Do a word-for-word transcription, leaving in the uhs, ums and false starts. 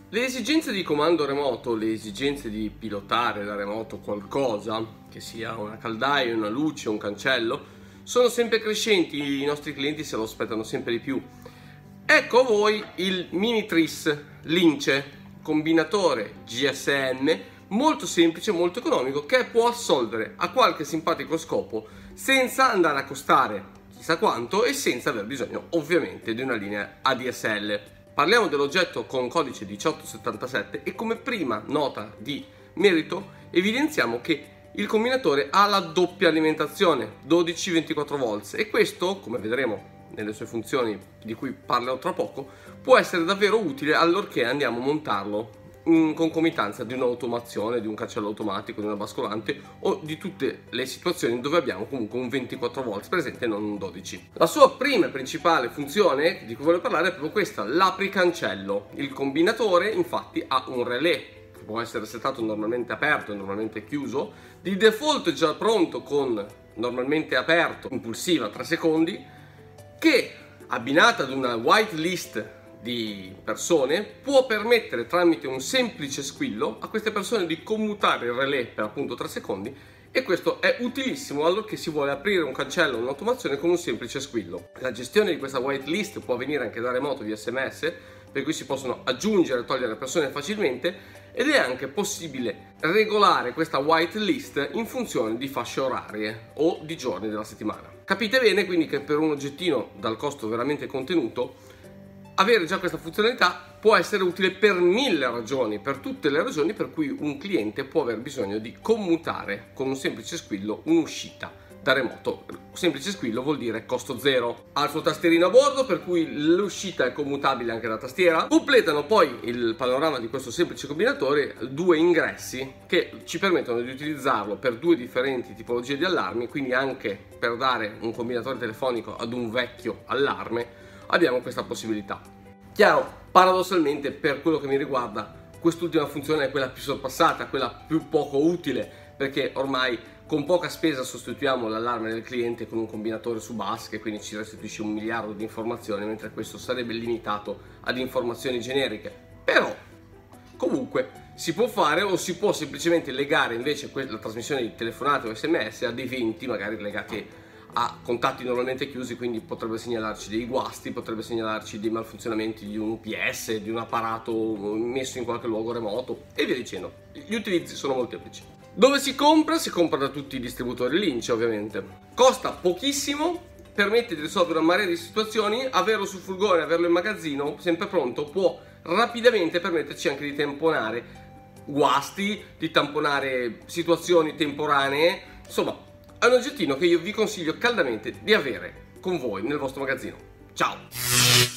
Le esigenze di comando remoto, le esigenze di pilotare da remoto qualcosa, che sia una caldaia, una luce, un cancello, sono sempre crescenti, i nostri clienti se lo aspettano sempre di più. Ecco a voi il Minitriss Lince, combinatore G S M, molto semplice, molto economico, che può assolvere a qualche simpatico scopo senza andare a costare chissà quanto e senza aver bisogno ovviamente di una linea A D S L. Parliamo dell'oggetto con codice diciotto settantasette e come prima nota di merito evidenziamo che il combinatore ha la doppia alimentazione dodici ventiquattro volt e questo, come vedremo nelle sue funzioni di cui parlerò tra poco, può essere davvero utile allorché andiamo a montarlo in concomitanza di un'automazione, di un cancello automatico, di una bascolante o di tutte le situazioni dove abbiamo comunque un ventiquattro volt presente e non un dodici. La sua prima e principale funzione di cui voglio parlare è proprio questa, l'apri cancello. Il combinatore infatti ha un relè che può essere settato normalmente aperto e normalmente chiuso, di default già pronto con normalmente aperto, impulsiva tre secondi, che abbinata ad una whitelist di persone può permettere tramite un semplice squillo a queste persone di commutare il relè per appunto tre secondi, e questo è utilissimo allorché si vuole aprire un cancello o un'automazione con un semplice squillo. La gestione di questa whitelist può avvenire anche da remoto via S M S, per cui si possono aggiungere e togliere persone facilmente, ed è anche possibile regolare questa whitelist in funzione di fasce orarie o di giorni della settimana. Capite bene quindi che per un oggettino dal costo veramente contenuto avere già questa funzionalità può essere utile per mille ragioni, per tutte le ragioni per cui un cliente può aver bisogno di commutare con un semplice squillo un'uscita da remoto. Semplice squillo vuol dire costo zero. Ha il suo tastierino a bordo per cui l'uscita è commutabile anche da tastiera. Completano poi il panorama di questo semplice combinatore due ingressi che ci permettono di utilizzarlo per due differenti tipologie di allarmi, quindi anche per dare un combinatore telefonico ad un vecchio allarme abbiamo questa possibilità. Chiaro, paradossalmente per quello che mi riguarda quest'ultima funzione è quella più sorpassata, quella più poco utile, perché ormai con poca spesa sostituiamo l'allarme del cliente con un combinatore su bus che quindi ci restituisce un miliardo di informazioni, mentre questo sarebbe limitato ad informazioni generiche. Però comunque si può fare, o si può semplicemente legare invece la trasmissione di telefonate o S M S ad eventi magari legati a contatti normalmente chiusi, quindi potrebbe segnalarci dei guasti, potrebbe segnalarci dei malfunzionamenti di un U P S, di un apparato messo in qualche luogo remoto e via dicendo. Gli utilizzi sono molteplici. Dove si compra? Si compra da tutti i distributori Lince ovviamente. Costa pochissimo, permette di risolvere una marea di situazioni, averlo sul furgone, averlo in magazzino, sempre pronto, può rapidamente permetterci anche di tamponare guasti, di tamponare situazioni temporanee, insomma è un oggettino che io vi consiglio caldamente di avere con voi nel vostro magazzino. Ciao!